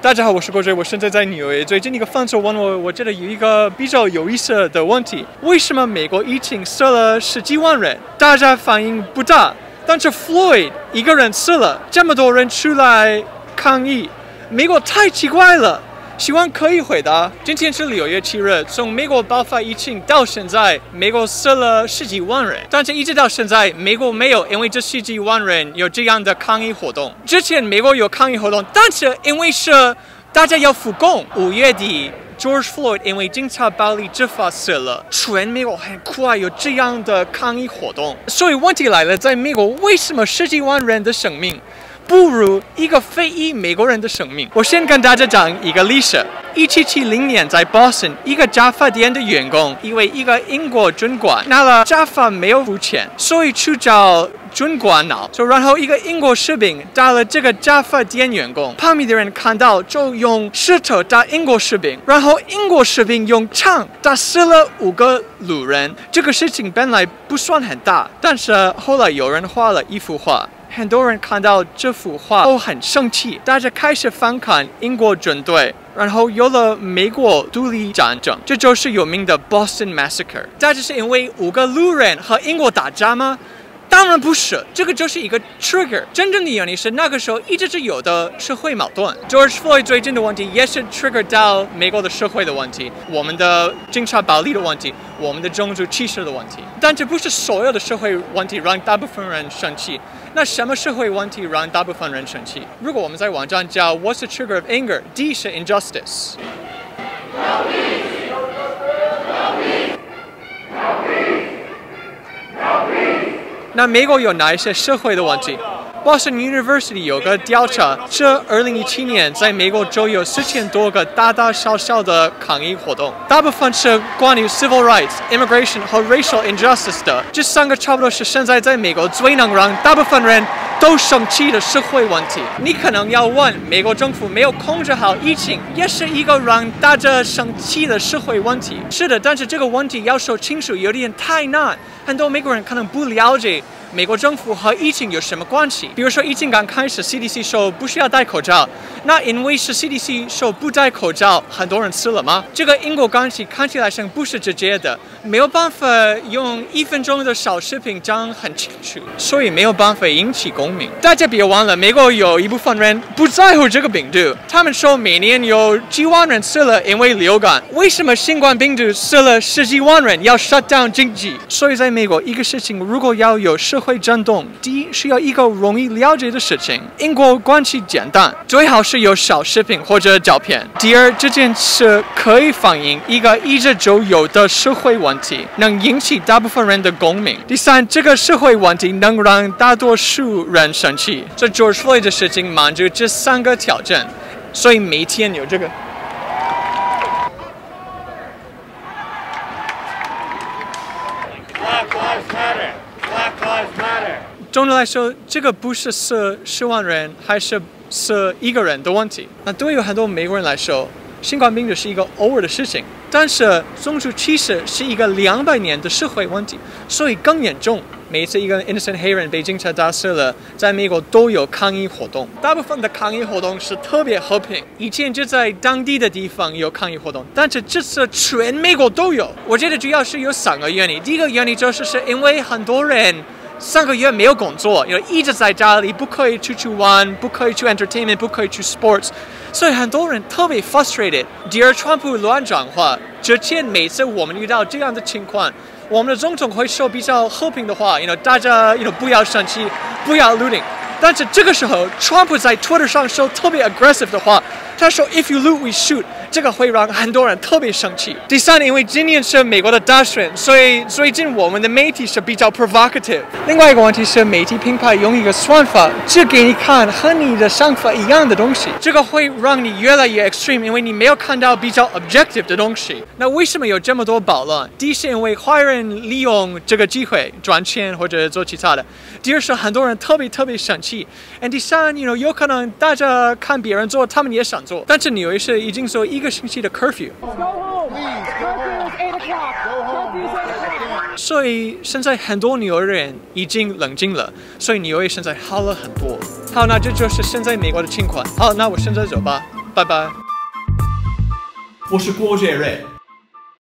大家好，我是郭追，我现在在纽约。最近一个放手问我觉得有一个比较有意思的问题：为什么美国疫情死了10几万人，大家反应不大？但是 Floyd 一个人死了，这么多人出来抗议，美国太奇怪了。希望可以回答。今天是6月7日，从美国爆发疫情到现在，美国死了10几万人，但是一直到现在，美国没有因为这10几万人有这样的抗议活动。之前美国有抗议活动，但是因为是大家要复工，5月底。George Floyd 因为警察暴力执法死了，全美国很快有这样的抗议活动。所以问题来了，在美国为什么10几万人的生命不如一个非裔美国人的生命？我先跟大家讲一个历史。1770年在 Boston， 一个炸发店的员工因为一个英国军官拿了炸发没有付钱，所以去找军官闹，然后一个英国士兵打了这个炸发店员工，旁边的人看到就用石头打英国士兵，然后英国士兵用枪打死了5个路人。这个事情本来不算很大，但是后来有人画了一幅画。很多人看到这幅画都很生气，大家开始反抗英国军队，然后有了美国独立战争，这就是有名的 Boston Massacre。大家是因为5个路人和英国打架吗？当然不是，这个就是一个 trigger。真正的原因是那个时候一直是有的社会矛盾。George Floyd 最近的问题也是 trigger 到美国的社会的问题，我们的警察暴力的问题，我们的种族歧视的问题。但这不是所有的社会问题让大部分人生气。那什么社会问题让大部分人生气？如果我们在网站叫 What's the trigger of anger？ 第一是 injustice。那美国有哪一些社会的问题？ Boston University 有个调查，这2017年在美国就有4000多个大大小小的抗议活动，大部分是关于 civil rights、immigration 和 racial injustice 的。这3个差不多是现在在美国最能让大部分人都生气的社会问题。你可能要问，美国政府没有控制好疫情，也是一个让大家生气的社会问题。是的，但是这个问题要说清楚有点太难，很多美国人可能不了解美国政府和疫情有什么关系？比如说，疫情刚开始 ，CDC 说不需要戴口罩，那因为是 CDC 说不戴口罩，很多人死了吗？这个因果关系看起来像不是直接的，没有办法用1分钟的小视频讲很清楚，所以没有办法引起共鸣。大家别忘了，美国有一部分人不在乎这个病毒，他们说每年有几万人死了因为流感，为什么新冠病毒死了10几万人要 shut down 经济？所以在美国，一个事情如果要有社会震动，第一是要一个容易了解的事情，因果关系简单，最好是有小视频或者照片。第二，这件事可以反映一个一直就有的社会问题，能引起大部分人的共鸣。第三，这个社会问题能让大多数人生气。这 George Floyd 的事情满足这3个条件，所以每天有这个。总的来说，这个不是死10万人，还是死1个人的问题。那对于很多美国人来说，新冠病毒是一个偶尔的事情，但是种族歧视是一个200年的社会问题，所以更严重。每一次一个 innocent 黑人被警察打死了，在美国都有抗议活动。大部分的抗议活动是特别和平，以前就在当地的地方有抗议活动，但是这次全美国都有。我觉得主要是有3个原因。第一个原因就是因为很多人3个月没有工作，一直在家里，不可以出去玩，不可以去 entertainment， 不可以去 sports， 所以很多人特别 frustrated。第二，川普乱讲话。之前每次我们遇到这样的情况，我们的总统会说比较和平的话，大家不要生气，不要 looting。但是这个时候，川普在 Twitter 上说特别 aggressive 的话，他说 "If you loot, we shoot"， 这个会让很多人特别生气。第三，因为今年是美国的大选，所以最近我们的媒体是比较 provocative。另外一个问题是，媒体品牌用一个算法，只给你看和你的想法一样的东西，这个会让你越来越 extreme， 因为你没有看到比较 objective 的东西。那为什么有这么多暴乱？第一是因为坏人利用这个机会赚钱或者做其他的；第二是很多人特别生气；第三，有可能大家看别人做，他们也想做。但是纽约市已经说1个星期的 curfew。所以现在很多纽约人已经冷静了，所以纽约现在好了很多。好，那这就是现在美国的情况。好，那我现在走吧。 拜拜。 我是郭杰瑞。